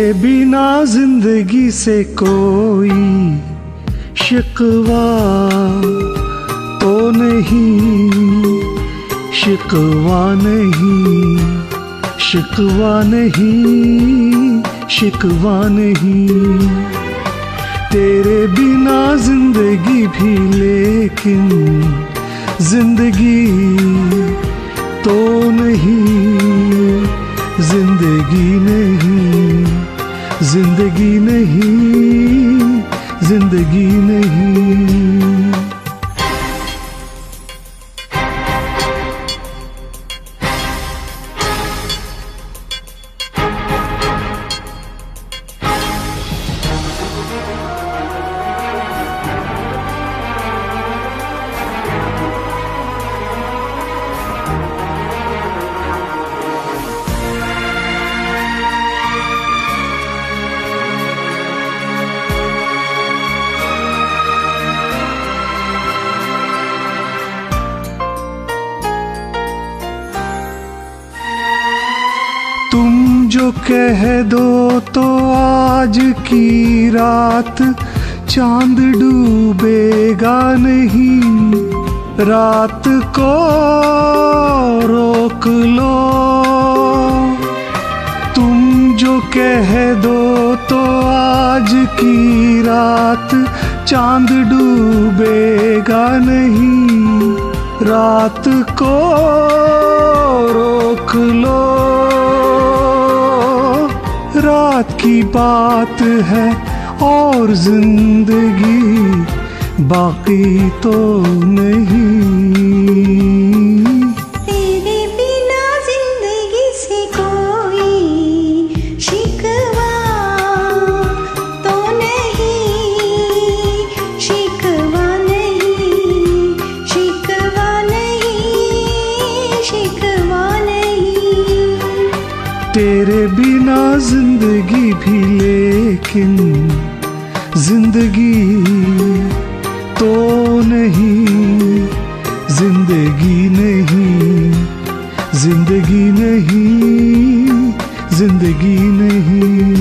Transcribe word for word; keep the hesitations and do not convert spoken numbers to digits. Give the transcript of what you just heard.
बिना जिंदगी से कोई शिकवा तो नहीं, शिकवा नहीं, शिकवा नहीं, शिकवा नहीं। तेरे बिना जिंदगी भी लेकिन जिंदगी तो नहीं, जिंदगी नहीं, जिंदगी नहीं, जिंदगी नहीं। तुम जो कह दो तो आज की रात चांद डूबेगा नहीं, रात को रोक लो। तुम जो कह दो तो आज की रात चांद डूबेगा नहीं, रात को रोक लो। रात की बात है और जिंदगी बाकी तो नहीं। तेरे बिना जिंदगी से कोई शिकवा तो नहीं, शिकवा नहीं, शिकवा नहीं, शिकवा नहीं। तेरे बिना जिंदगी भी लेकिन जिंदगी तो नहीं, जिंदगी नहीं, जिंदगी नहीं, जिंदगी नहीं।